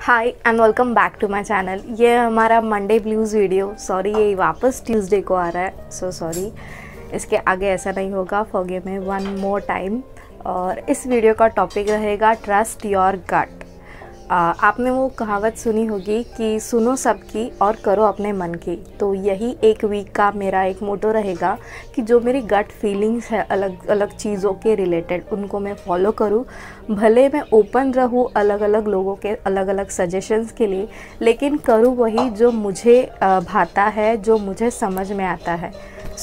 Hi and welcome back to my channel. ये हमारा Monday blues video, sorry ये वापस ट्यूसडे को आ रहा है, सो सॉरी। इसके आगे ऐसा नहीं होगा, forgive me one more time. और इस वीडियो का टॉपिक रहेगा ट्रस्ट योर गट। आपने वो कहावत सुनी होगी कि सुनो सबकी और करो अपने मन की। तो यही एक वीक का मेरा एक मोटो रहेगा कि जो मेरी गट फीलिंग्स है अलग अलग चीज़ों के रिलेटेड, उनको मैं फॉलो करूँ। भले मैं ओपन रहूँ अलग अलग लोगों के अलग अलग सजेशंस के लिए, लेकिन करूँ वही जो मुझे भाता है, जो मुझे समझ में आता है।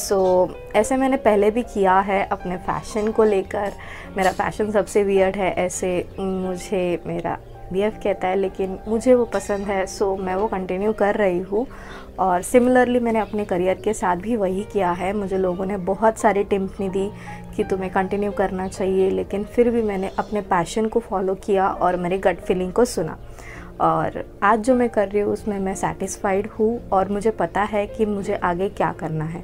ऐसे मैंने पहले भी किया है अपने फ़ैशन को लेकर। मेरा फ़ैशन सबसे वियर्ड है, ऐसे मुझे मेरा BF कहता है, लेकिन मुझे वो पसंद है, सो मैं वो कंटिन्यू कर रही हूँ। और सिमिलरली मैंने अपने करियर के साथ भी वही किया है। मुझे लोगों ने बहुत सारी टिप्स दी कि तुम्हें कंटिन्यू करना चाहिए, लेकिन फिर भी मैंने अपने पैशन को फॉलो किया और मेरी गट फीलिंग को सुना। और आज जो मैं कर रही हूँ उसमें मैं सेटिस्फाइड हूँ और मुझे पता है कि मुझे आगे क्या करना है।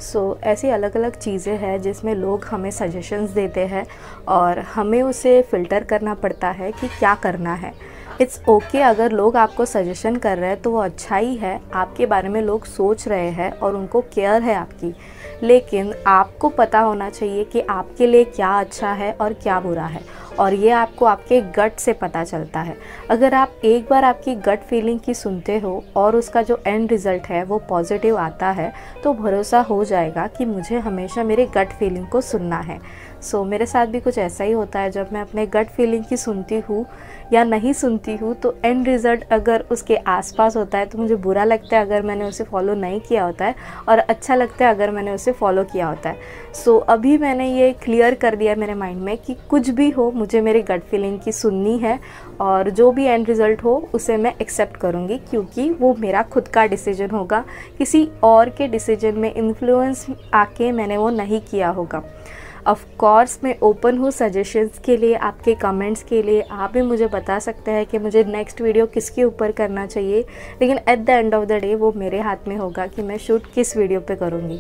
ऐसी अलग अलग चीज़ें हैं जिसमें लोग हमें सजेशंस देते हैं और हमें उसे फ़िल्टर करना पड़ता है कि क्या करना है। इट्स ओके अगर लोग आपको सजेशन कर रहे हैं तो वो अच्छा ही है, आपके बारे में लोग सोच रहे हैं और उनको केयर है आपकी। लेकिन आपको पता होना चाहिए कि आपके लिए क्या अच्छा है और क्या बुरा है, और ये आपको आपके गट से पता चलता है। अगर आप एक बार आपकी गट फीलिंग की सुनते हो और उसका जो एंड रिज़ल्ट है वो पॉजिटिव आता है, तो भरोसा हो जाएगा कि मुझे हमेशा मेरे गट फीलिंग को सुनना है। मेरे साथ भी कुछ ऐसा ही होता है। जब मैं अपने गट फीलिंग की सुनती हूँ या नहीं सुनती हूँ, तो एंड रिज़ल्ट अगर उसके आसपास होता है तो मुझे बुरा लगता है अगर मैंने उसे फॉलो नहीं किया होता है, और अच्छा लगता है अगर मैंने उसे फॉलो किया होता है। अभी मैंने ये क्लियर कर दिया मेरे माइंड में कि कुछ भी हो, मुझे मेरी गट फीलिंग की सुननी है, और जो भी एंड रिज़ल्ट हो उसे मैं एक्सेप्ट करूँगी, क्योंकि वो मेरा खुद का डिसीजन होगा। किसी और के डिसीजन में इन्फ्लुएंस आके मैंने वो नहीं किया होगा। ऑफ कोर्स मैं ओपन हूँ सजेशंस के लिए, आपके कमेंट्स के लिए। आप भी मुझे बता सकते हैं कि मुझे नेक्स्ट वीडियो किसके ऊपर करना चाहिए, लेकिन at the end of the day वो मेरे हाथ में होगा कि मैं शूट किस वीडियो पे करूँगी।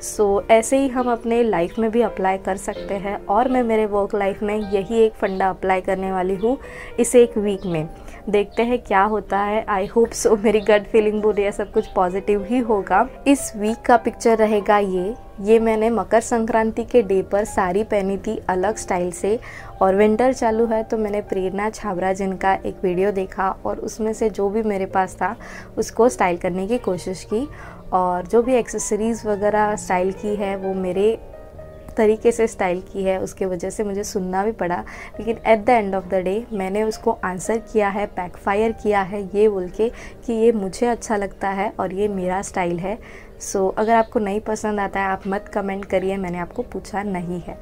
ऐसे ही हम अपने लाइफ में भी अप्लाई कर सकते हैं, और मैं मेरे वर्क लाइफ में यही एक फंडा अप्लाई करने वाली हूँ इस एक वीक में। देखते हैं क्या होता है। आई होप सो मेरी गट फीलिंग बोल रही है सब कुछ पॉजिटिव ही होगा। इस वीक का पिक्चर रहेगा ये मैंने मकर संक्रांति के डे पर साड़ी पहनी थी अलग स्टाइल से, और विंटर चालू है तो मैंने प्रेरणा छाबरा जिनका एक वीडियो देखा और उसमें से जो भी मेरे पास था उसको स्टाइल करने की कोशिश की। और जो भी एक्सेसरीज़ वगैरह स्टाइल की है वो मेरे तरीके से स्टाइल की है, उसके वजह से मुझे सुनना भी पड़ा। लेकिन at the end of the day मैंने उसको आंसर किया है, बैकफायर किया है ये बोल के कि ये मुझे अच्छा लगता है और ये मेरा स्टाइल है। अगर आपको नहीं पसंद आता है आप मत कमेंट करिए, मैंने आपको पूछा नहीं है।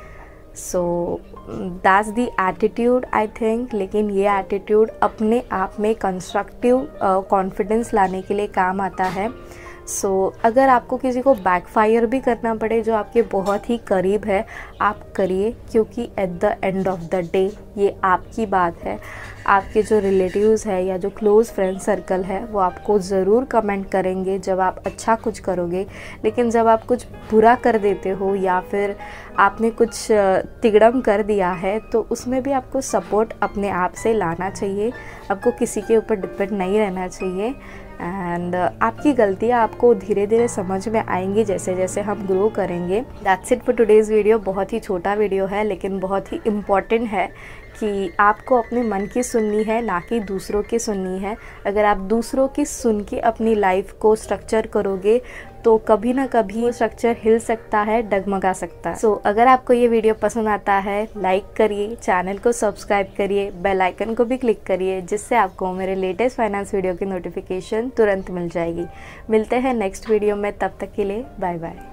That's the attitude I think. लेकिन ये एटीट्यूड अपने आप में कंस्ट्रक्टिव कॉन्फिडेंस लाने के लिए काम आता है। अगर आपको किसी को बैकफायर भी करना पड़े जो आपके बहुत ही करीब है, आप करिए, क्योंकि at the end of the day ये आपकी बात है। आपके जो रिलेटिव्स है या जो क्लोज़ फ्रेंड सर्कल है वो आपको ज़रूर कमेंट करेंगे जब आप अच्छा कुछ करोगे, लेकिन जब आप कुछ बुरा कर देते हो या फिर आपने कुछ तिगड़म कर दिया है, तो उसमें भी आपको सपोर्ट अपने आप से लाना चाहिए। आपको किसी के ऊपर डिपेंड नहीं रहना चाहिए। एंड आपकी गलतियाँ आपको धीरे धीरे समझ में आएंगी जैसे जैसे हम ग्रो करेंगे। That's it for today's video. बहुत ही छोटा वीडियो है लेकिन बहुत ही इम्पॉर्टेंट है कि आपको अपने मन की सुननी है, ना कि दूसरों की सुननी है। अगर आप दूसरों की सुन के अपनी लाइफ को स्ट्रक्चर करोगे तो कभी ना कभी वो स्ट्रक्चर हिल सकता है, डगमगा सकता है। अगर आपको ये वीडियो पसंद आता है लाइक करिए, चैनल को सब्सक्राइब करिए, बेल आइकन को भी क्लिक करिए, जिससे आपको मेरे लेटेस्ट फाइनेंस वीडियो की नोटिफिकेशन तुरंत मिल जाएगी। मिलते हैं नेक्स्ट वीडियो में, तब तक के लिए बाय बाय।